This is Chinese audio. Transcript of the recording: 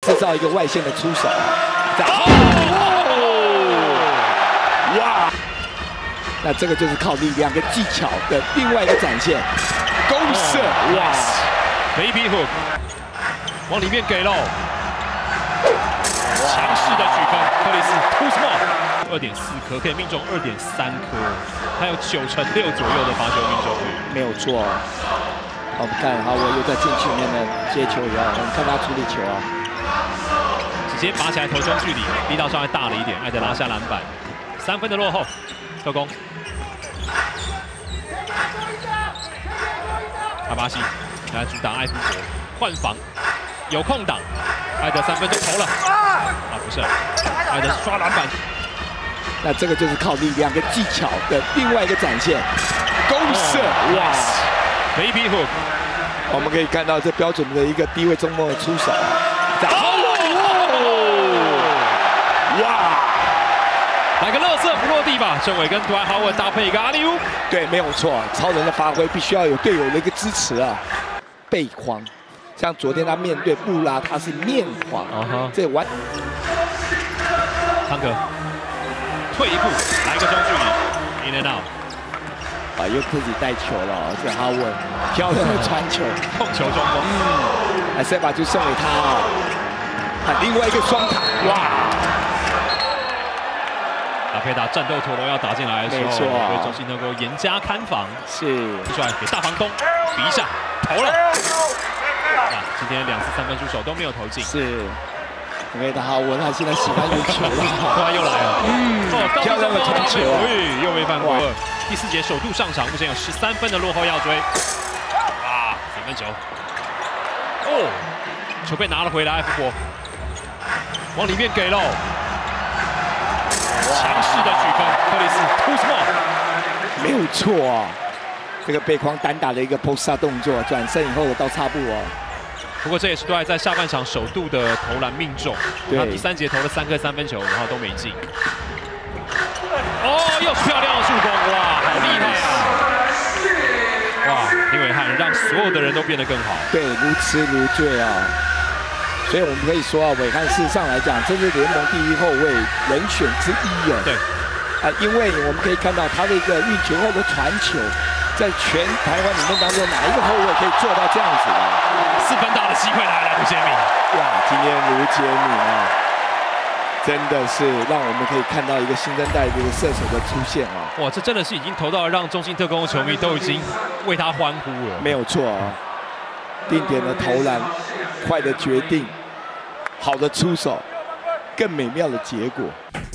制造一个外线的出手。哇！那这个就是靠力量跟技巧的另外一个展现。攻射，哇 ！Baby hook， 往里面给喽。强势的举分，克里斯 too small， 2.4颗可以命中2.3颗，他有96%左右的罚球命中率， 没有错。我们看哈，我又在禁区里面的接球以后，我们看他处理球啊， 直接拔起来投中距离，力道稍微大了一点，艾德拿下篮板，3分的落后，特攻。阿巴西来阻挡艾夫伯，换防，有空档，艾德3分就投了，不是，艾德刷篮板。 那这个就是靠力量跟技巧的另外一个展现。攻射，哇 ！Baby hook， 我们可以看到这标准的一个低位中锋的出手。哇！ 来个垃圾不落地吧，郑伟跟杜兰豪文搭配一个阿里乌。 对，没有错，超人的发挥必须要有队友的一个支持啊。背框，像昨天他面对布拉，他是面框，这完。 汤哥退一步，来一个中距离 ，in and out。 又自己带球了，这哈文漂亮的传球， 控球中锋， 还是把球送给他啊。另外一个双塔，哇！ 拉佩达战斗陀螺要打进来的时候， 没错， 对中信特攻严加看防， 是出来给大房东比一下，投了。今天2次3分出手都没有投进， 是。因为哈文他现在喜欢运球了， 哇，又来了， 漂亮的传球啊， 又被犯规。第4节首度上场，目前有13分的落后要追，啊，3分球，球被拿了回来，艾夫伯往里面给喽，强势的举分，克里斯 too small， 没有错啊，这个背框单打的一个 post up 动作，转身以后的倒插步哦。 不过这也是杜兰在下半场首度的投篮命中，他第3节投了3颗3分球，然后都没进。又是漂亮的助攻，哇，好厉害啊！哇，林伟汉让所有的人都变得更好。 对，如痴如醉啊！所以我们可以说啊，伟汉事实上来讲，这是联盟第1后卫人选之一啊。 对。 因为我们可以看到他的一个运球后的传球，在全台湾里面当中，哪一个后卫可以做到这样子的 ？4分打的机会来了，卢杰敏。 哇，今天卢杰敏啊，真的是让我们可以看到一个新生代这个射手的出现啊！ 哇，这真的是已经投到让中信特攻的球迷都已经为他欢呼了。 没有错啊，定点的投篮，快的决定，好的出手，更美妙的结果。